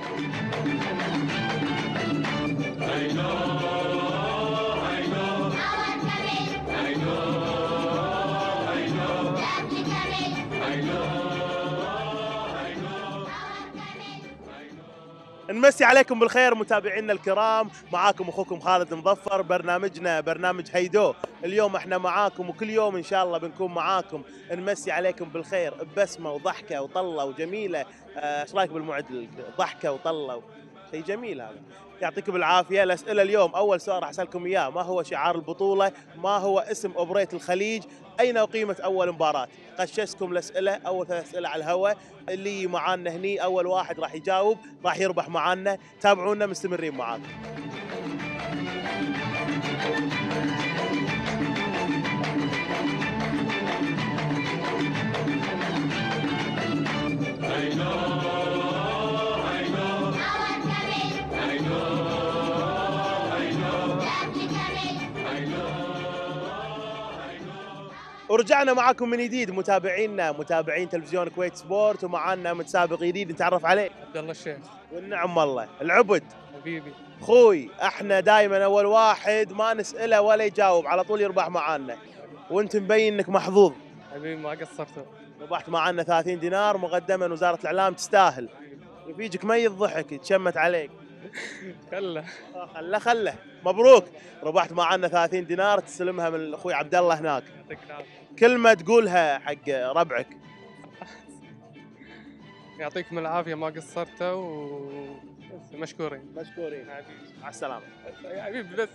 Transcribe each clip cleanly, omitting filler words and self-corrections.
نمسي عليكم بالخير متابعينا الكرام، معاكم اخوكم خالد مظفر، برنامجنا برنامج هيدو. اليوم احنا معاكم وكل يوم ان شاء الله بنكون معاكم، نمسي عليكم بالخير ببسمه وضحكه وطله وجميله. ايش رايك بالمعد؟ ضحكه وطله شيء جميل هذا. يعطيكم العافيه. الاسئله اليوم، اول سؤال راح اسالكم اياه: ما هو شعار البطوله؟ ما هو اسم اوبرية الخليج؟ اين اقيمت اول مباراه؟ غششكم الاسئله، اول 3 اسئله على الهواء. اللي معانا هني اول واحد راح يجاوب راح يربح معانا. تابعونا مستمرين معاكم. ورجعنا معاكم من جديد متابعينا، متابعين تلفزيون كويت سبورت، ومعانا متسابق جديد نتعرف عليه. عبد الله الشيخ. والنعم والله العبد حبيبي اخوي. احنا دائما اول واحد ما نساله ولا يجاوب على طول يربح معانا، وانت مبين انك محظوظ. حبيبي ما قصرت. ربحت معانا 30 دينار مقدمه من وزاره الاعلام، تستاهل. رفيجك ميت ضحك يتشمت عليك. خله خله مبروك. ربحت معانا 30 دينار تستلمها من اخوي عبد الله هناك. يعطيك العافيه. كلمه تقولها حق ربعك. يعطيكم العافيه ما قصرتوا مشكورين. مشكورين حبيبي مع السلامه. يا حبيبي بس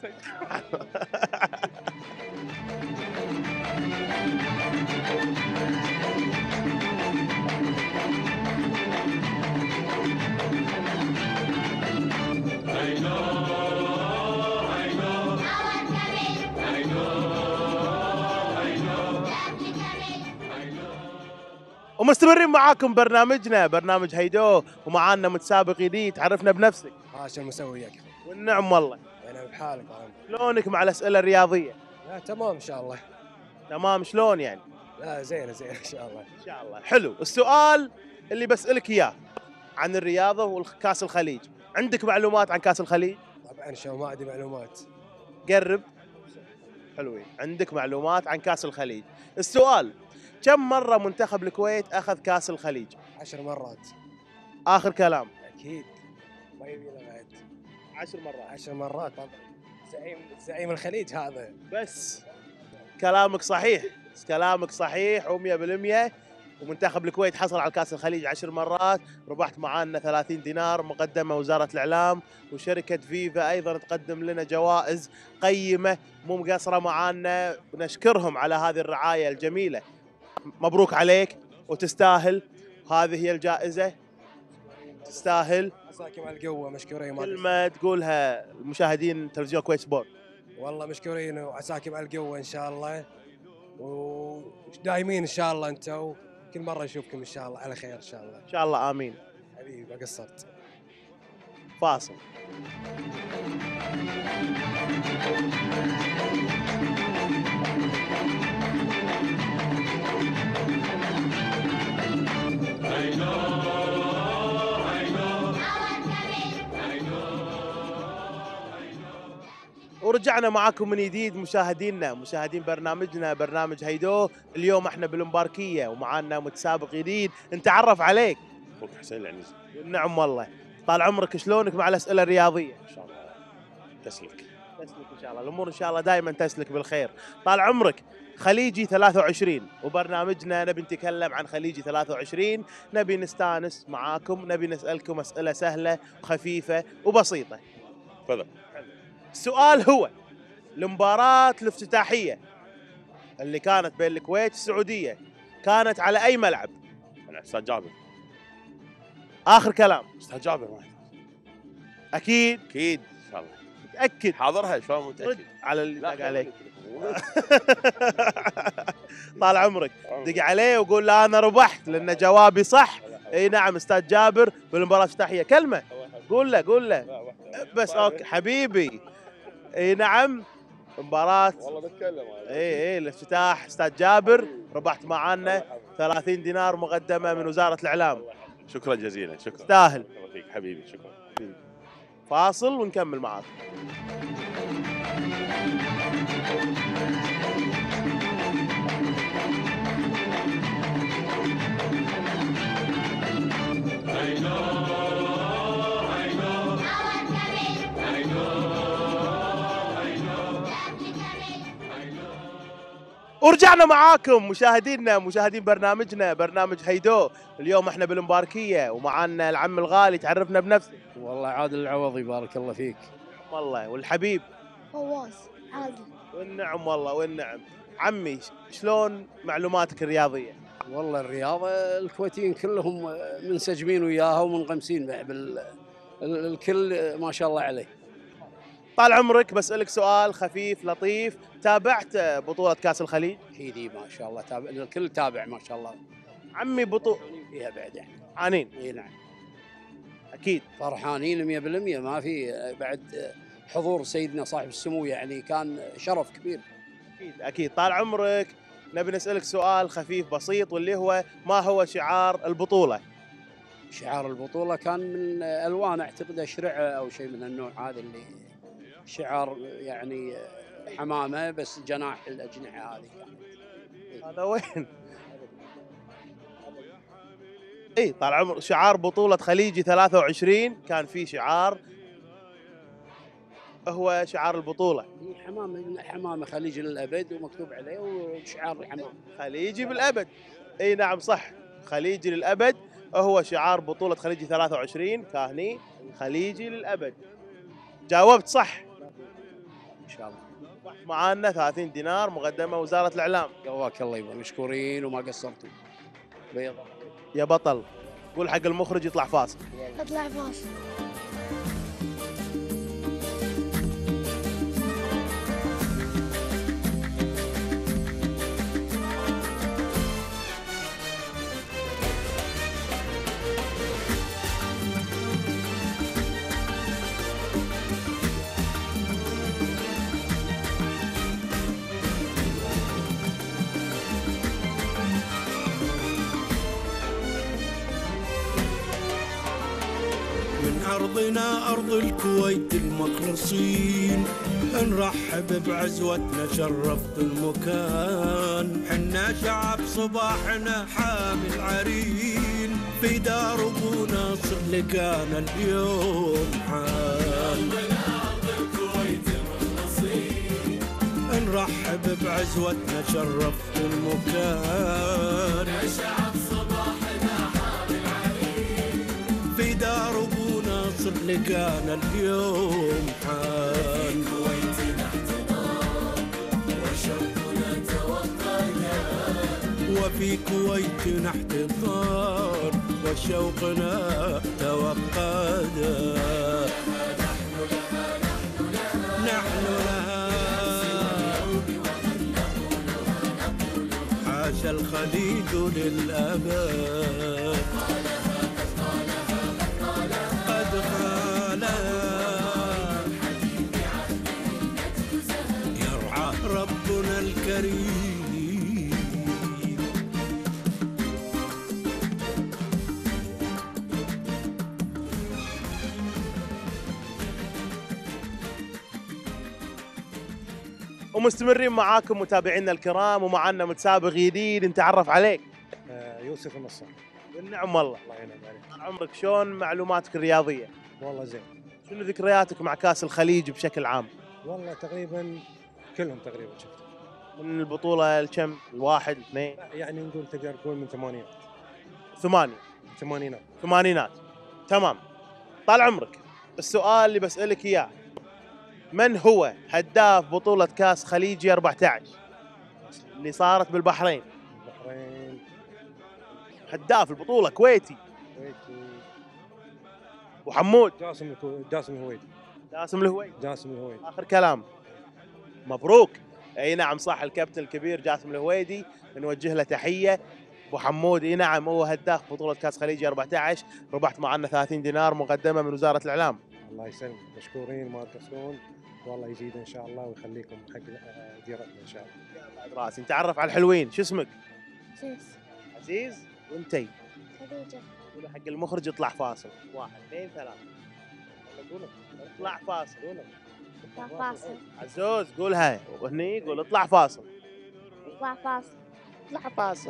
ومستمرين معاكم برنامجنا برنامج هيدو، ومعانا متسابق جديد. تعرفنا بنفسك. عاش المسوي ياك. والنعم والله. انا بحالك والله. شلونك مع الاسئله الرياضيه؟ لا تمام ان شاء الله. تمام. شلون يعني؟ لا زين زين ان شاء الله. ان شاء الله. حلو. السؤال اللي بسالك اياه عن الرياضه وكاس الخليج، عندك معلومات عن كاس الخليج؟ طبعا شو ما عندي معلومات. قرب. حلوين. عندك معلومات عن كاس الخليج. السؤال: كم مره منتخب الكويت اخذ كاس الخليج؟ 10 مرات. اخر كلام. اكيد ما يبي له بعد. 10 مرات. 10 مرات طبعا. زعيم الخليج هذا. بس كلامك صحيح، كلامك صحيح و100%. ومنتخب الكويت حصل على كاس الخليج 10 مرات. ربحت معانا 30 دينار مقدمه وزاره الاعلام، وشركه فيفا ايضا تقدم لنا جوائز قيمه مو مقصره معانا، نشكرهم على هذه الرعايه الجميله. مبروك عليك وتستاهل. هذه هي الجائزه، تستاهل. عساكم على القوه مشكورين. كلمه تقولها المشاهدين تلفزيون كويت سبورت. والله مشكورين وعساكم على القوه ان شاء الله، ودايمين ان شاء الله انتم، كل مره نشوفكم ان شاء الله على خير ان شاء الله. ان شاء الله امين. حبيبي ما قصرت. فاصل. ورجعنا معاكم من جديد مشاهدينا، مشاهدين برنامجنا برنامج هيدو. اليوم احنا بالمباركيه ومعانا متسابق جديد نتعرف عليك. اخوك حسين العنزي. نعم والله. طال عمرك. شلونك مع الاسئله الرياضيه؟ ان شاء الله تسلك. تسلك ان شاء الله. الامور ان شاء الله دائما تسلك بالخير. طال عمرك. خليجي 23 وبرنامجنا نبي نتكلم عن خليجي 23، نبي نستانس معاكم، نبي نسالكم اسئله سهله وخفيفه وبسيطه. تفضل. السؤال هو: المباراة الافتتاحية اللي كانت بين الكويت والسعودية كانت على أي ملعب؟ انا استاذ جابر. آخر كلام. استاذ جابر واحد. أكيد. اكيد ان شاء الله. متأكد. حاضرها شلون رد متاكد؟ على اللي لا دق عليك. خليك. طال عمرك. دق عليه وقول لا أنا ربحت لأن جوابي صح. اي نعم استاذ جابر بالمباراة الافتتاحية. كلمة قول له قول له بس. اوكي حبيبي. اي نعم مباراة والله بتكلم. اي الافتتاح استاذ جابر. ربحت معانا 30 دينار مقدمة من وزارة الاعلام. شكرا جزيلا. شكرا. تستاهل. حبيبي شكرا. فاصل ونكمل معاكم. ورجعنا معاكم مشاهدينا مشاهدين برنامجنا برنامج هيدو. اليوم احنا بالمباركيه ومعانا العم الغالي، تعرفنا بنفسك. والله عادل العوضي بارك الله فيك. والله والحبيب فواز عادل. والنعم والله والنعم. عمي شلون معلوماتك الرياضيه؟ والله الرياضة الكويتيين كلهم منسجمين وياها ومنغمسين الكل ما شاء الله عليه. طال عمرك بسألك سؤال خفيف لطيف، تابعت بطولة كأس الخليج؟ اكيد ما شاء الله تابع، الكل تابع ما شاء الله. عمي بطولة فيها بعد يعني. عنين؟ اي نعم. أكيد. فرحانين 100%، ما في بعد حضور سيدنا صاحب السمو يعني كان شرف كبير. أكيد. طال عمرك نبي نسألك سؤال خفيف بسيط، واللي هو ما هو شعار البطولة؟ شعار البطولة كان من ألوان أعتقد أشرعة أو شيء من النوع هذا، اللي شعار يعني حمامة بس جناح الأجنحة هذه كانت. هذا وين؟ اي طال عمر شعار بطولة خليجي 23 كان في شعار هو شعار البطولة. حمامة خليجي للأبد ومكتوب عليه وشعار الحمام. خليجي بالأبد. اي نعم صح، خليجي للأبد هو شعار بطولة خليجي 23 كاهني خليجي للأبد. جاوبت صح إن شاء الله. معانا 30 دينار مقدمة وزارة الإعلام. قواك الله يبارك، مشكورين وما قصرتوا. بيض يا بطل قول حق المخرج يطلع فاصل. اطلع فاصل. أرضنا أرض الكويت المخلصين، نرحب بعزوتنا شرفت المكان. حنا شعب صباحنا حامي العرين، في دار أبو ناصر لقانا اليوم حان. نرحب بعزوتنا شرفت المكان. في دار أبو ناصر لقانا اليوم حان. وفي كويتنا احتضار وشوقنا توقدا. نحن لها عاش الخليج للأبد. يرعى ربنا الكريم. ومستمرين معاكم متابعينا الكرام، ومعنا متسابق جديد نتعرف عليك. يوسف النصر. والنعم والله. الله ينعم عليك. طال عمرك شلون معلوماتك الرياضية؟ والله زين. شنو ذكرياتك مع كأس الخليج بشكل عام؟ والله تقريبا كلهم تقريبا شفت. من البطولة الكم؟ الواحد اثنين؟ يعني نقول تقدر تقول من ثمانينات. ثمانية. 80. ثمانينات. تمام. طال عمرك السؤال اللي بسألك إياه، من هو هداف بطولة كأس خليجي 14 اللي صارت بالبحرين؟ البحرين. هداف البطولة كويتي. كويتي. وحمود جاسم الهويدي. جاسم الهويدي. آخر كلام. مبروك. اي نعم صح، الكابتن الكبير جاسم الهويدي نوجه له تحية. ابو حمود اي نعم هو هداف بطولة كأس خليجي 14. ربحت معنا 30 دينار مقدمة من وزارة الإعلام. الله يسلمك، مشكورين ما تقصرون، والله يزيد ان شاء الله ويخليكم حق ديرتنا ان شاء الله. بعد راسي. نتعرف على الحلوين، شو اسمك؟ عزيز. عزيز. وانتي؟ خديجة. قولوا حق المخرج يطلع فاصل. 1 2 3. اطلع فاصل. اطلع فاصل. عزوز قولها وهني قول اطلع فاصل. اطلع فاصل. اطلع فاصل.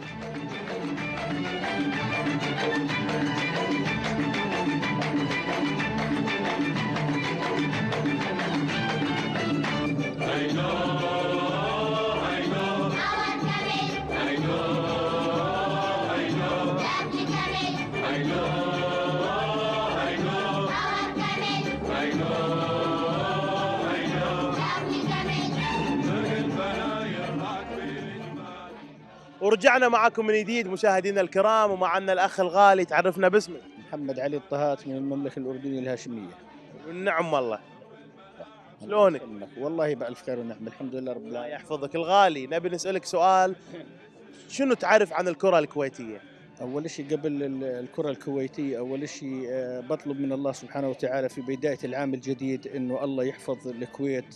ورجعنا معكم من جديد مشاهدينا الكرام، ومعنا الاخ الغالي. تعرفنا باسمك. محمد علي الطهات من المملكة الأردنية الهاشمية. والنعم والله. شلونك؟ والله بألف خير ونعم، الحمد لله رب الله العالمين. يحفظك الغالي. نبي نسألك سؤال، شنو تعرف عن الكرة الكويتية؟ أول شيء قبل الكرة الكويتية، أول شيء بطلب من الله سبحانه وتعالى في بداية العام الجديد إنه الله يحفظ الكويت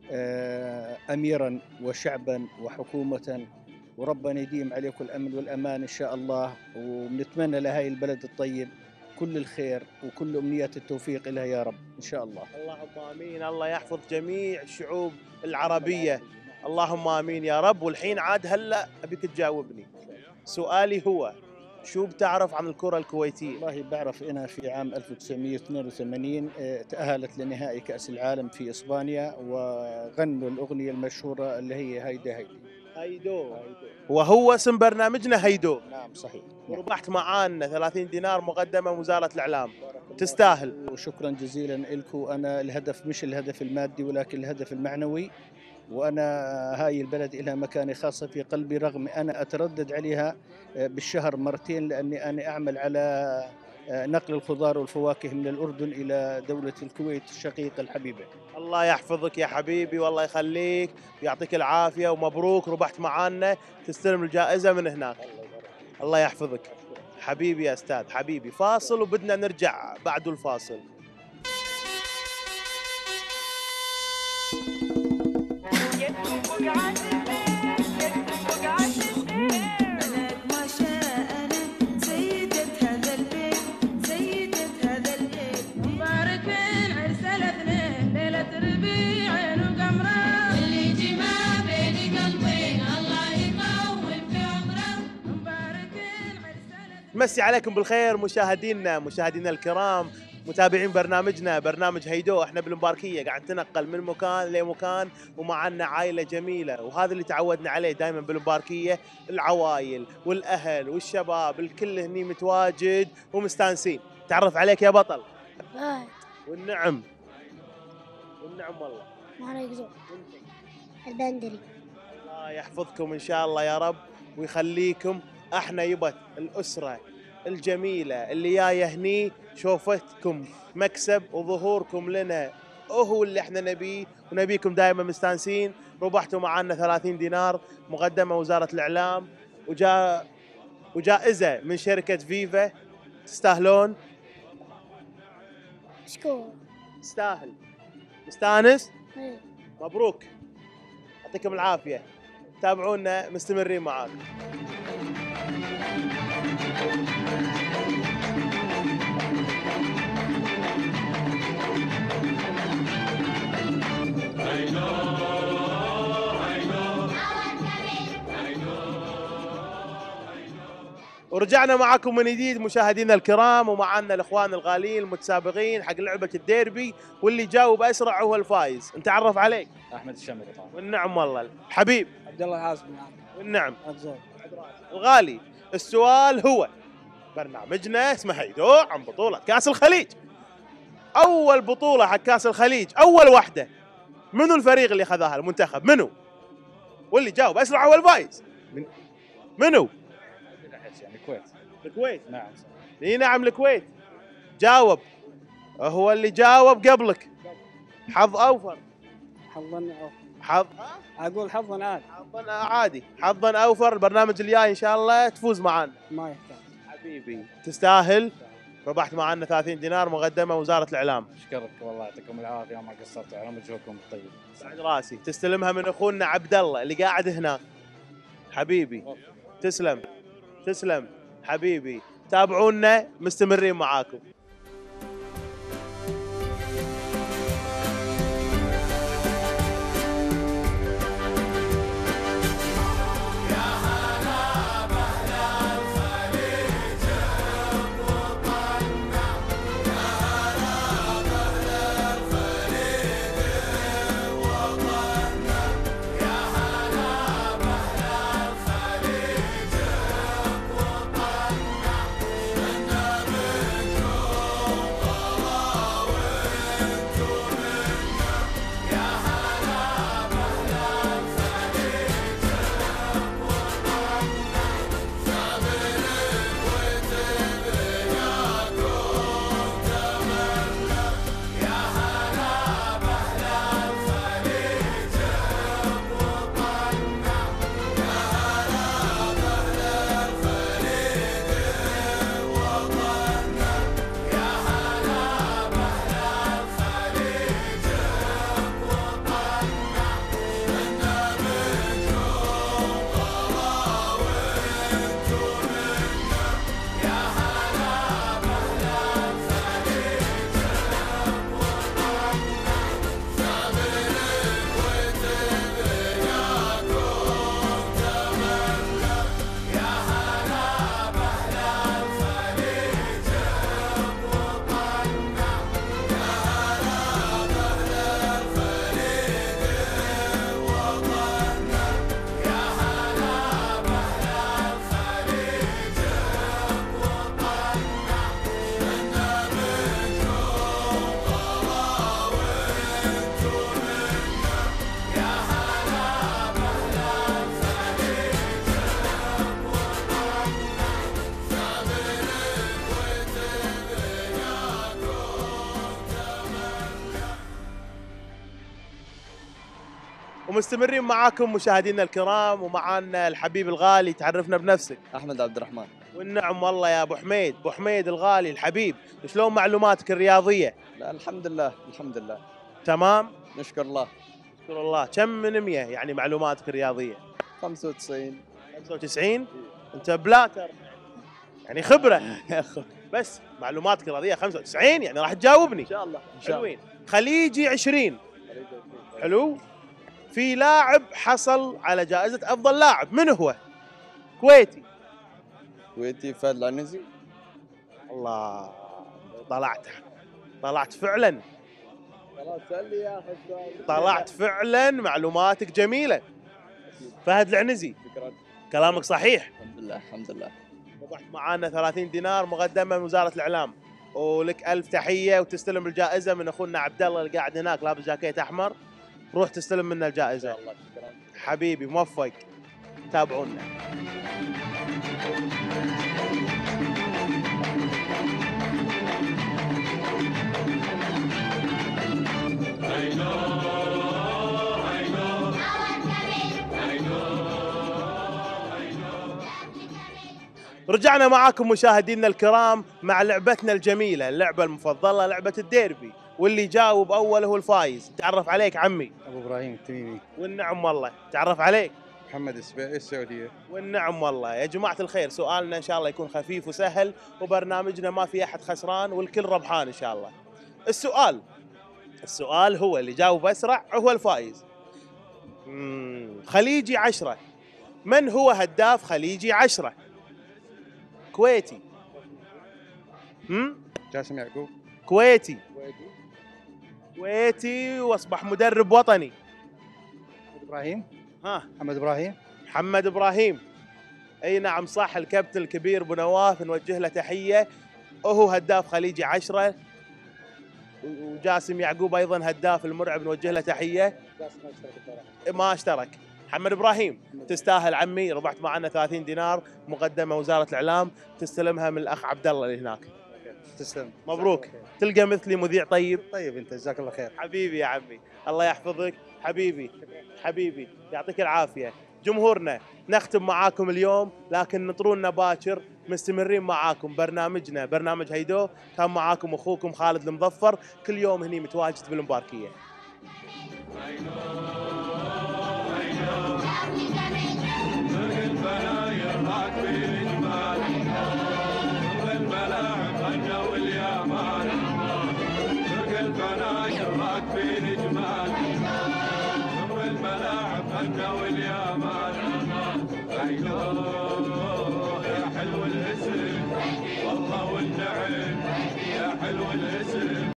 أميرا وشعبا وحكومة، وربنا يديم عليكم الأمن والأمان إن شاء الله، ونتمنى لهاي البلد الطيب كل الخير وكل أمنيات التوفيق لها يا رب إن شاء الله. اللهم آمين. الله يحفظ جميع الشعوب العربية، اللهم آمين يا رب. والحين عاد هلأ أبيك تجاوبني. سؤالي هو، شو بتعرف عن الكرة الكويتية؟ والله بعرف أنا في عام 1982 تأهلت لنهائي كأس العالم في إسبانيا، وغنوا الأغنية المشهورة اللي هي هيدا هيدي. هيدو. وهو اسم برنامجنا هيدو. نعم صحيح. وربحت معانا 30 دينار مقدمة من وزارة الإعلام. تستاهل. وشكرا جزيلا لكم. أنا الهدف مش الهدف المادي ولكن الهدف المعنوي، وأنا هاي البلد لها مكانة خاصة في قلبي، رغم أنا أتردد عليها بالشهر مرتين، لأني أنا أعمل على نقل الخضار والفواكه من الأردن إلى دولة الكويت الشقيقة الحبيبة. الله يحفظك يا حبيبي والله يخليك ويعطيك العافية، ومبروك ربحت معانا، تستلم الجائزة من هناك. الله يحفظك حبيبي يا أستاذ. حبيبي فاصل وبدنا نرجع بعد الفاصل. مسي عليكم بالخير مشاهدينا الكرام، متابعين برنامجنا برنامج هيدو. احنا بالمباركيه قاعد نتنقل من مكان لمكان، ومعنا عائله جميله، وهذا اللي تعودنا عليه دائما بالمباركيه، العوائل والاهل والشباب الكل هني متواجد ومستانسين. تعرف عليك يا بطل. باي. والنعم والله. ما يقزون. البندري. الله يحفظكم ان شاء الله يا رب ويخليكم. احنا يبت الاسره الجميله اللي جايه هني شوفتكم مكسب، وظهوركم لنا هو اللي احنا نبيه، ونبيكم دائما مستانسين. ربحتوا معنا 30 دينار مقدمه وزاره الاعلام، وجائزه من شركه فيفا. تستاهلون. مشكور. تستاهل. مستانس. إيه. مبروك، يعطيكم العافيه. تابعونا مستمرين معاكم. ورجعنا معكم من جديد مشاهدينا الكرام، ومعنا الاخوان الغاليين المتسابقين حق لعبه الديربي، واللي جاوب اسرع هو الفايز. نتعرف عليك. احمد الشامري طبعا. والنعم والله. حبيب عبد الله حازم. والنعم. أبزار. الغالي. السؤال هو، برنامجنا اسمه هيدو عن بطوله كاس الخليج. اول بطوله حق كاس الخليج، اول واحده، منو الفريق اللي اخذها؟ المنتخب منو؟ واللي جاوب اسرع هو الفايز. منو؟ يعني الكويت. الكويت. نعم. اي نعم الكويت. جاوب. هو اللي جاوب قبلك. حظ اوفر. حظا حظ اقول حظا عاد. حظا عادي. حظا اوفر. البرنامج الجاي ان شاء الله تفوز معانا. ما يحتاج. حبيبي تستاهل. ربحت معنا 30 دينار مقدمه وزاره الاعلام. اشكرك والله، يعطيكم العافيه ما قصرتوا على مجهودكم الطيب. بعد راسي. تستلمها من اخونا عبد الله اللي قاعد هناك. حبيبي تسلم. تسلم حبيبي. تابعونا مستمرين معاكم. ومستمرين معاكم مشاهدينا الكرام، ومعانا الحبيب الغالي. تعرفنا بنفسك. احمد عبد الرحمن. والنعم والله يا ابو حميد. ابو حميد الغالي الحبيب، شلون معلوماتك الرياضيه؟ لا الحمد لله الحمد لله تمام نشكر الله. نشكر الله. كم من 100 يعني معلوماتك الرياضيه؟ 95. 95 انت بلاتر يعني خبره. بس معلوماتك الرياضيه 95 يعني راح تجاوبني ان شاء الله ان شاء الله. حلوين. خليجي 20 حلو. في لاعب حصل على جائزة أفضل لاعب، من هو؟ كويتي. كويتي فهد العنزي. الله طلعت فعلا. خلاص سأل لي يا اخي السؤال. طلعت فعلا معلوماتك جميلة. فهد العنزي. شكرا. كلامك صحيح. الحمد لله الحمد لله. ربحت معانا 30 دينار مقدمة من وزارة الإعلام، ولك ألف تحية، وتستلم الجائزة من أخونا عبد الله اللي قاعد هناك لابس جاكيت أحمر. روح تستلم منا الجائزة. الله شكرا. حبيبي موفق. تابعونا. رجعنا معاكم مشاهدينا الكرام مع لعبتنا الجميلة، اللعبة المفضلة، لعبة الديربي، واللي يجاوب أول هو الفايز. تعرف عليك عمي؟ ابو ابراهيم التميمي. والنعم والله. تعرف عليك؟ محمد السبيعي السعوديه. والنعم والله. يا جماعة الخير، سؤالنا إن شاء الله يكون خفيف وسهل، وبرنامجنا ما في أحد خسران والكل ربحان إن شاء الله. السؤال هو اللي جاوب أسرع هو الفائز. خليجي 10. من هو هداف خليجي 10؟ كويتي. جاسم يعقوب. كويتي واصبح مدرب وطني. ابراهيم. محمد ابراهيم. اي نعم صح، الكابتن الكبير ابو نواف نوجه له تحيه، وهو هداف خليجي 10. وجاسم يعقوب ايضا هداف المرعب نوجه له تحيه. ما اشترك. محمد ابراهيم تستاهل عمي، ربحت معنا 30 دينار مقدمه وزاره الاعلام، تستلمها من الاخ عبد الله اللي هناك. تسلم. مبروك. تلقى مثلي مذيع طيب. طيب انت جزاك الله خير. حبيبي يا عمي، الله يحفظك حبيبي يعطيك العافيه. جمهورنا نختم معاكم اليوم، لكن نطرونا باكر. مستمرين معاكم برنامجنا برنامج هيدو. كان معاكم اخوكم خالد المظفر، كل يوم هني متواجد بالمباركيه. زاد في جمال ثم الملاعب خلنا واليامان عيدوه يا حلو الاسم والله والنعم يا حلو الاسم